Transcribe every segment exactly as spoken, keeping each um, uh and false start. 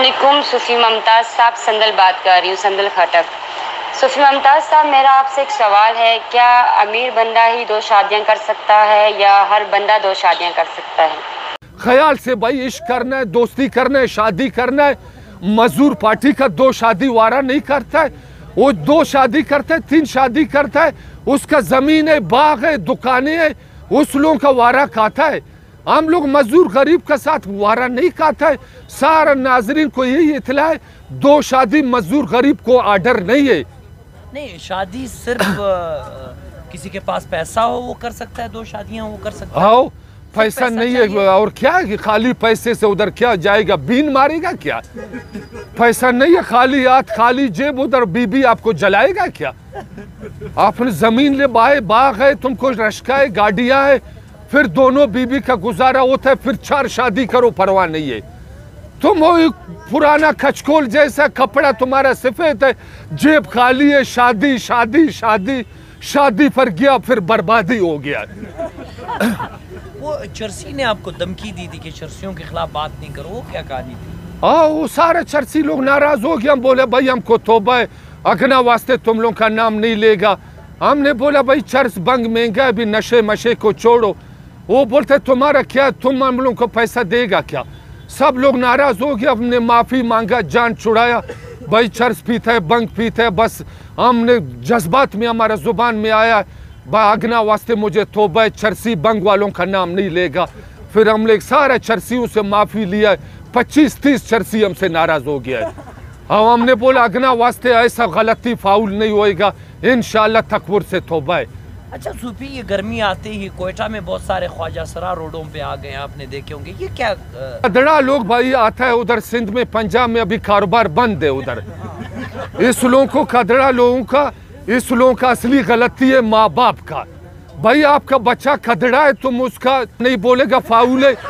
अस्सलामुअलैकुम। सूफी मुमताज़ साहब संदल बात कर रही हूँ, संदल खटक। सूफी मुमताज़ साहब, मेरा आपसे एक सवाल है, क्या अमीर बंदा ही दो शादियाँ कर सकता है या हर बंदा दो शादियाँ कर सकता है? ख्याल से भाई इश्क करना है, दोस्ती करना है, शादी करना है। मजदूर पार्टी का दो शादी वारा नहीं करता है, वो दो शादी करता है, तीन शादी करता है, उसका जमीन है, बाग है, दुकानें है, उस लोगों का वारा खाता है। हम लोग मजदूर गरीब का साथ वारा नहीं खाता है। सारा नाजरीन को यही इत्तला है, दो शादी मजदूर गरीब को आर्डर नहीं है। नहीं, शादी सिर्फ किसी के पास पैसा हो वो कर सकता है, दो शादियां वो कर सकता है। आओ, पैसा, पैसा नहीं है और क्या है, खाली पैसे से उधर क्या जाएगा, बीन मारेगा क्या? पैसा नहीं है, खाली हाथ खाली जेब, उधर बीबी आपको जलाएगा क्या? आपने जमीन ले बाए, बाग है, तुमको रश्का है, गाड़ियां है, फिर दोनों बीबी का गुजारा होता है, फिर चार शादी करो, परवाह नहीं है। तुम हो पुराना खचकोल जैसा, कपड़ा तुम्हारा सफेद है, जेब खाली है, शादी शादी शादी शादी पर गया, फिर बर्बादी हो गया। वो चर्सी ने आपको धमकी दी थी कि चर्सियों के खिलाफ बात नहीं करो, वो क्या कहानी थी? हाँ, वो सारे चर्सी लोग नाराज हो गए। हम बोले भाई हमको तौबा है, अगना वास्ते तुम लोग का नाम नहीं लेगा। हमने बोला भाई चर्च बंग महंगा है, अभी नशे मशे को छोड़ो। वो बोलते तुम्हारा क्या, तुम हम लोग को पैसा देगा क्या? सब लोग नाराज हो गए। हमने माफी मांगा, जान छुड़ाया, भाई चर्च पीता है, बंग पीता है, बस हमने जज्बात में हमारा जुबान में आया, अगना वास्ते मुझे तौबा है, चर्सी बंग वालों का नाम नहीं लेगा। फिर हमने सारे चर्सियों से माफी लिया, पच्चीस तीस चर्सी हमसे नाराज हो गया है। हम हमने बोला अगना वास्ते ऐसा गलती फाउल नहीं होएगा, इंशाल्लाह तकबूर से तौबा है। अच्छा सूफी, ये गर्मी आते ही कोयटा में बहुत सारे ख्वाजा सरा रोडों पे आ गए, आपने देखे होंगे, ये क्या? कदड़ा लोग भाई आता है उधर सिंध में, पंजाब में अभी कारोबार बंद है उधर। इस लोगों को, कदड़ा लोगों का, इस लोगों का असली गलती है माँ बाप का। भाई आपका बच्चा कदड़ा है, तुम उसका नहीं बोलेगा फाउल है,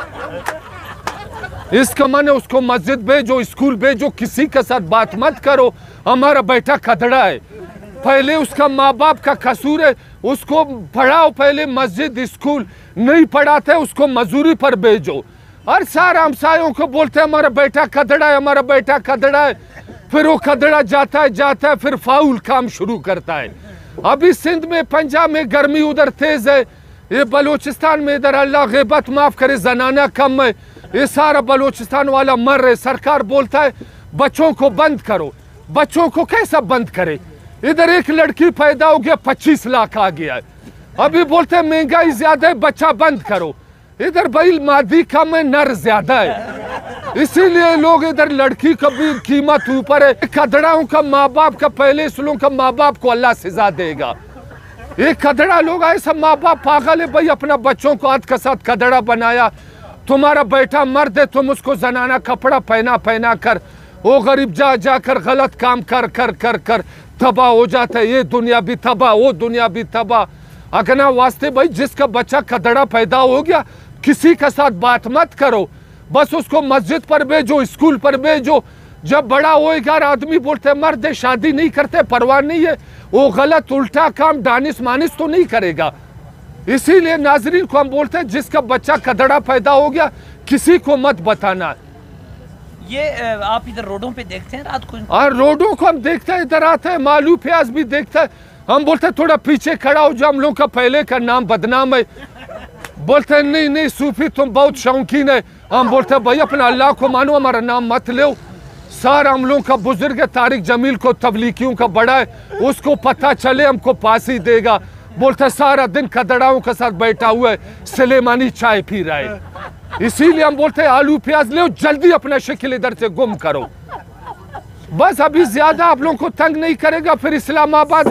इसका मन है उसको मस्जिद भेजो, स्कूल भेजो, किसी के साथ बात मत करो, हमारा बेटा कदड़ा है। पहले उसका माँ बाप का कसूर है, उसको पढ़ाओ, पहले मस्जिद स्कूल नहीं पढ़ाते उसको मजदूरी पर भेजो। और सारा हमसायों को बोलते हैं हमारा बेटा कदड़ा है, हमारा बेटा कदड़ा है, फिर वो कदड़ा जाता है जाता है फिर फाउल काम शुरू करता है। अभी सिंध में, पंजाब में गर्मी उधर तेज है, ये बलूचिस्तान में इधर अल्लाह ग़ैबत माफ करे जनाना कम है, ये सारा बलूचिस्तान वाला मर रहे। सरकार बोलता है बच्चों को बंद करो, बच्चों को कैसा बंद करे? इधर एक लड़की पैदा हो गया, पच्चीस लाख आ गया है। अभी बोलते हैं महंगाई ज्यादा है, बच्चा बंद करो। इधर भाई मादी कम है, नर ज्यादा है, इसीलिए लोग इधर लड़की का भी कीमत ऊपर है। कदड़ाओं का माँ बाप का, पहले इस लोगों का माँ बाप को अल्लाह सजा देगा। ये कदड़ा लोग ऐसा माँ बाप पागल है भाई, अपना बच्चों को हाथ के साथ कदड़ा बनाया। तुम्हारा बेटा मर्द है, तुम उसको जनाना कपड़ा पहना पहना कर, वो गरीब जा जाकर गलत काम कर कर कर कर तबाह हो जाता है। ये दुनिया भी तबाह, वो दुनिया भी तबाह। अगना वास्ते भाई जिसका बच्चा कदड़ा पैदा हो गया, किसी के साथ बात मत करो, बस उसको मस्जिद पर भेजो, स्कूल पर भेजो। जब बड़ा होएगा, आदमी बोलते मर्द शादी नहीं करते, परवाह नहीं है, वो गलत उल्टा काम डानिस मानिस तो नहीं करेगा। इसीलिए नाजरीन को हम बोलते हैं जिसका बच्चा कदड़ा पैदा हो गया, किसी को मत बताना। ये आप इधर रोडों पे देखते हैं रात को? और रोडों को हम देखते हैं, इधर आते हैं, मालू प्याज भी देखते हैं। हम बोलते हैं थोड़ा पीछे खड़ा हो, जो हम लोग का पहले का नाम बदनाम है। बोलते हैं नहीं नहीं सूफी तुम बहुत शौकीन है। हम बोलते हैं भाई अपना अल्लाह को मानो, हमारा नाम मत लो। सारा हम लोग का बुजुर्ग है तारिक जमील को, तबलीगियों का बड़ा है, उसको पता चले हमको पास ही देगा। बोलते सारा दिन कदड़ाओं के साथ बैठा हुआ है, सलेमानी चाय पी रहा है। इसीलिए हम बोलते हैं आलू प्याज ले, जल्दी अपना शक्ल इधर से गुम करो। बस अभी ज्यादा आप लोगों को तंग नहीं करेगा, फिर इस्लामाबाद